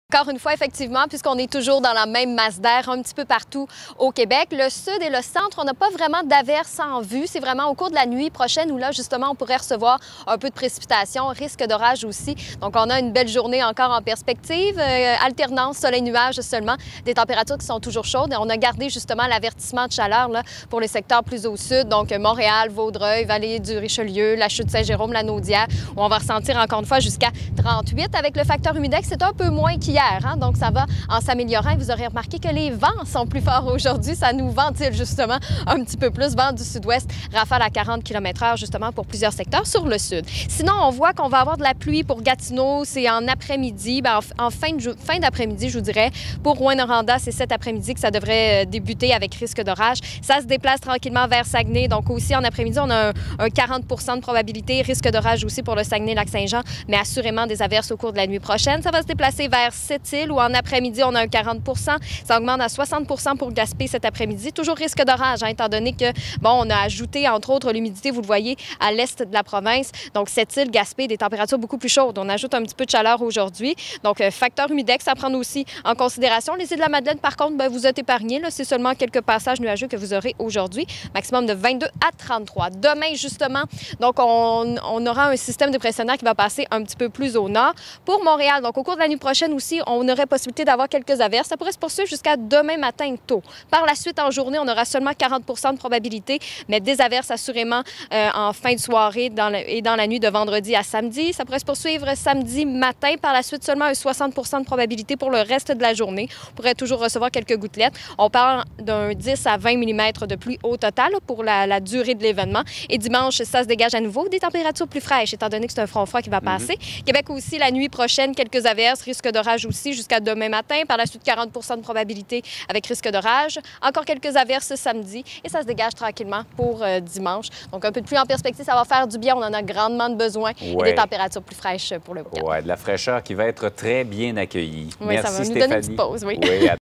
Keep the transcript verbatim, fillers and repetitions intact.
Encore une fois, effectivement, puisqu'on est toujours dans la même masse d'air un petit peu partout au Québec, le sud et le centre, on n'a pas vraiment d'averses en vue. C'est vraiment au cours de la nuit prochaine où là, justement, on pourrait recevoir un peu de précipitation, risque d'orage aussi. Donc, on a une belle journée encore en perspective. Euh, alternance soleil-nuage seulement, des températures qui sont toujours chaudes. Et on a gardé justement l'avertissement de chaleur là, pour les secteurs plus au sud, donc Montréal, Vaudreuil, Vallée du Richelieu, la Chute Saint-Jérôme, la Naudière, où on va ressentir encore une fois jusqu'à trente-huit. Avec le facteur humidex, c'est un peu moins qu'hier. Hein? Donc, ça va en s'améliorant. Vous aurez remarqué que les vents sont plus forts aujourd'hui. Ça nous ventile justement un petit peu plus. Vent du sud-ouest, rafale à quarante kilomètres heure justement pour plusieurs secteurs sur le sud. Sinon, on voit qu'on va avoir de la pluie pour Gatineau. C'est en après-midi, bien, en, en fin, de, fin d'après-midi, je vous dirais. Pour Rouyn-Noranda, c'est cet après-midi que ça devrait débuter avec risque d'orage. Ça se déplace tranquillement vers Saguenay. Donc, aussi en après-midi, on a un, un quarante pour cent de probabilité. Risque d'orage aussi pour le Saguenay-Lac-Saint-Jean, mais assurément des averses au cours de la nuit prochaine. Ça va se déplacer vers Sept-Îles où en après-midi, on a un quarante pour cent. Ça augmente à soixante pour cent pour Gaspé cet après-midi. Toujours risque d'orage, hein, étant donné que, bon, on a ajouté, entre autres, l'humidité, vous le voyez, à l'est de la province. Donc, Sept-Îles, Gaspé, des températures beaucoup plus chaudes. On ajoute un petit peu de chaleur aujourd'hui. Donc, euh, facteur humidex à prendre aussi en considération. Les îles de la Madeleine, par contre, bien, vous êtes épargnés. C'est seulement quelques passages nuageux que vous aurez aujourd'hui. Maximum de vingt-deux à trente-trois. Demain, justement, donc, on, on aura un système dépressionnaire qui va passer un petit peu plus au nord. Pour Montréal, donc, au cours de la nuit prochaine aussi, on aurait possibilité d'avoir quelques averses. Ça pourrait se poursuivre jusqu'à demain matin tôt. Par la suite, en journée, on aura seulement quarante pour cent de probabilité, mais des averses assurément euh, en fin de soirée dans le, et dans la nuit de vendredi à samedi. Ça pourrait se poursuivre samedi matin. Par la suite, seulement un soixante pour cent de probabilité pour le reste de la journée. On pourrait toujours recevoir quelques gouttelettes. On parle d'un dix à vingt millimètres de pluie au total pour la, la durée de l'événement. Et dimanche, ça se dégage à nouveau. Des températures plus fraîches, étant donné que c'est un front froid qui va passer. Mm-hmm. Québec aussi, la nuit prochaine, quelques averses, risque d'orage aussi jusqu'à demain matin. Par la suite, quarante pour cent de probabilité avec risque d'orage. Encore quelques averses samedi et ça se dégage tranquillement pour euh, dimanche. Donc, un peu de pluie en perspective, ça va faire du bien. On en a grandement besoin. Ouais. Et des températures plus fraîches pour le week-end. Oui, de la fraîcheur qui va être très bien accueillie. Oui, Merci, ça va nous Stéphanie. donner une petite pause. Oui. Oui,